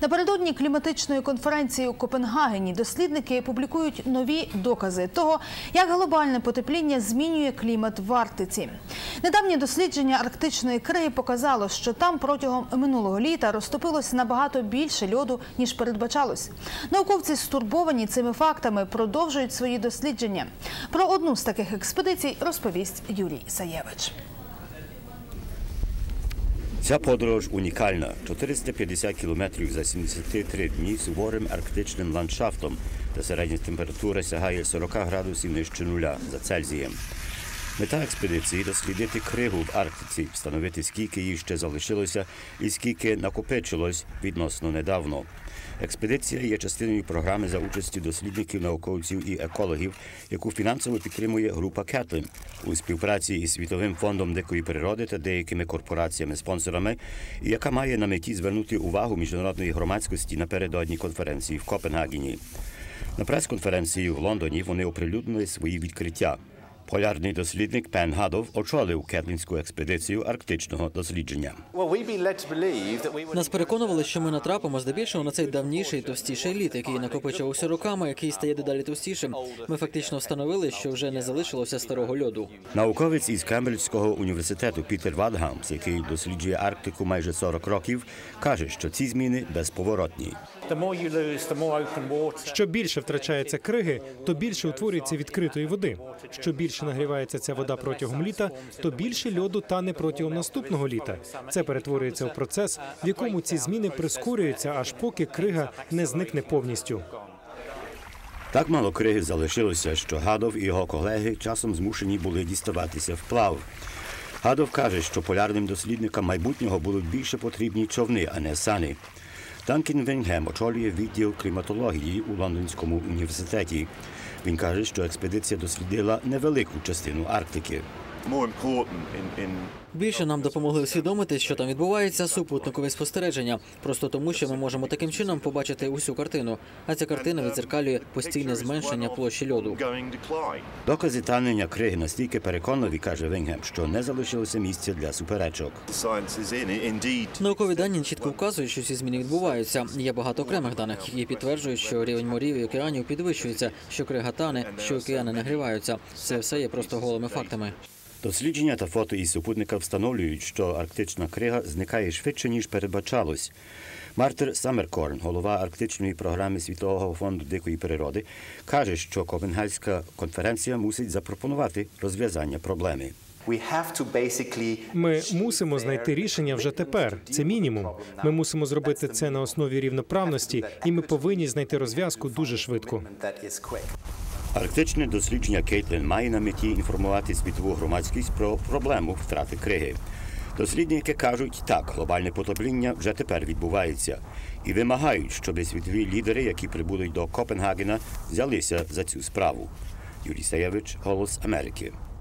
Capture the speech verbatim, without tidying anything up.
Напередодні кліматичної конференції у Копенгагені дослідники публікують нові докази того, як глобальне потепління змінює клімат в Арктиці. Недавнє дослідження арктичної криги показало, що там протягом минулого літа розтопилось набагато більше льоду, ніж передбачалось. Науковці стурбовані цими фактами, продовжують свої дослідження. Про одну з таких експедицій розповість Юрій Саєвич. Ця подорож унікальна – чотириста п'ятдесят кілометрів за сімдесят три дні суворим арктичним ландшафтом, де середня температура сягає сорок градусів нижче нуля за Цельсієм. Мета експедиції – дослідити кригу в Арктиці, встановити, скільки її ще залишилося і скільки накопичилось відносно недавно. Експедиція є частиною програми за участю дослідників, науковців і екологів, яку фінансово підтримує група Кетлін у співпраці із Світовим фондом дикої природи та деякими корпораціями-спонсорами, і яка має на меті звернути увагу міжнародної громадськості напередодні конференції в Копенгагені. На прес-конференції в Лондоні вони оприлюднили свої відкриття. Полярний дослідник Пен Гадов очолив кетлінську експедицію арктичного дослідження. Нас переконували, що ми натрапимо здебільшого на цей давніший і товстіший лід, який накопичувався роками, який стає дедалі товстішим. Ми фактично встановили, що вже не залишилося старого льоду. Науковець із Кембриджського університету Пітер Вадгамс, який досліджує Арктику майже сорок років, каже, що ці зміни безповоротні. Що більше втрачається криги, то більше утворюється відкритої води. Що більше нагрівається ця вода протягом літа, то більше льоду тане протягом наступного літа. Це перетворюється в процес, в якому ці зміни прискорюються, аж поки крига не зникне повністю. Так мало криги залишилося, що Гадов і його колеги часом змушені були діставатися вплав. Гадов каже, що полярним дослідникам майбутнього будуть більше потрібні човни, а не сани. Данкін Вінгем очолює відділ кліматології у Лондонському університеті. Він каже, що експедиція дослідила невелику частину Арктики. Більше нам допомогли усвідомити, що там відбувається, супутникові спостереження. Просто тому, що ми можемо таким чином побачити усю картину. А ця картина віддзеркалює постійне зменшення площі льоду. Докази танення криги настільки переконливі, каже Вінгем, що не залишилося місця для суперечок. Наукові дані чітко вказують, що ці зміни відбуваються. Є багато окремих даних, які підтверджують, що рівень морів і океанів підвищується, що крига тане, що океани нагріваються. Це все є просто голими фактами. Дослідження та фото із супутника встановлюють, що арктична крига зникає швидше, ніж передбачалось. Мартер Саммеркорн, голова арктичної програми Світового фонду дикої природи, каже, що Копенгагенська конференція мусить запропонувати розв'язання проблеми. Ми мусимо знайти рішення вже тепер. Це мінімум. Ми мусимо зробити це на основі рівноправності, і ми повинні знайти розв'язку дуже швидко. Арктичне дослідження Кетлін має на меті інформувати світову громадськість про проблему втрати криги. Дослідники кажуть, так, глобальне потепління вже тепер відбувається. І вимагають, щоб світові лідери, які прибудуть до Копенгагена, взялися за цю справу. Юрій Саєвич, Голос Америки.